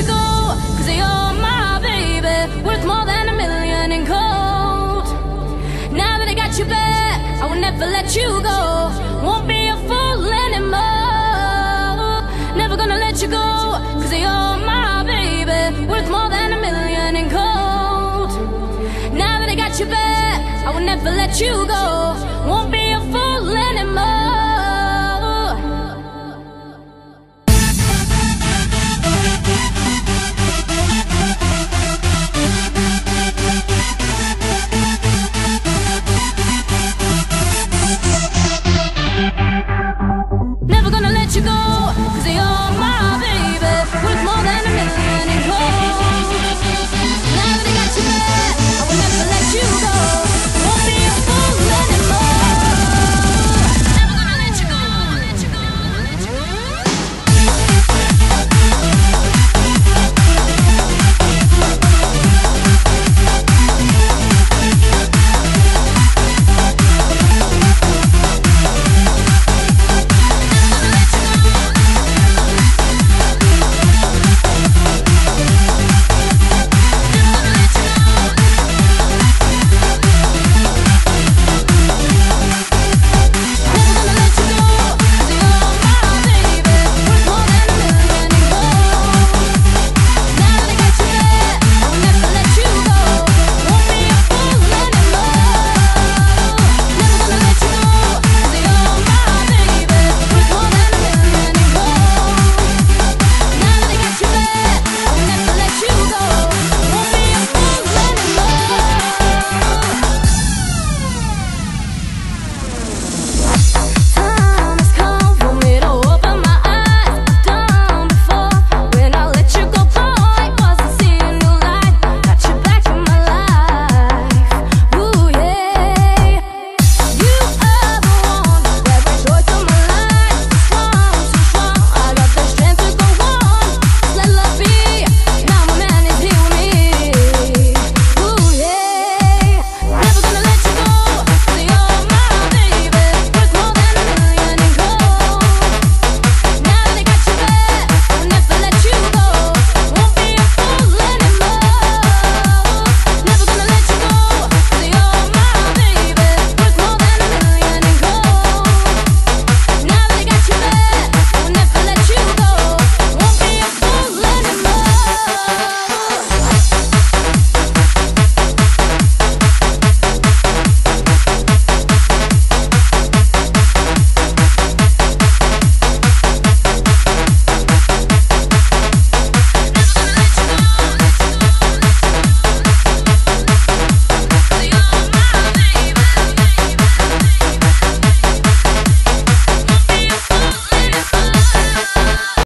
you go, 'cause you're my baby, worth more than a million in gold. Now that I got you back, I will never let you go. Won't be a fool anymore. Never gonna let you go, 'cause you're my baby, worth more than a million in gold. Now that I got you back, I will never let you go. Won't be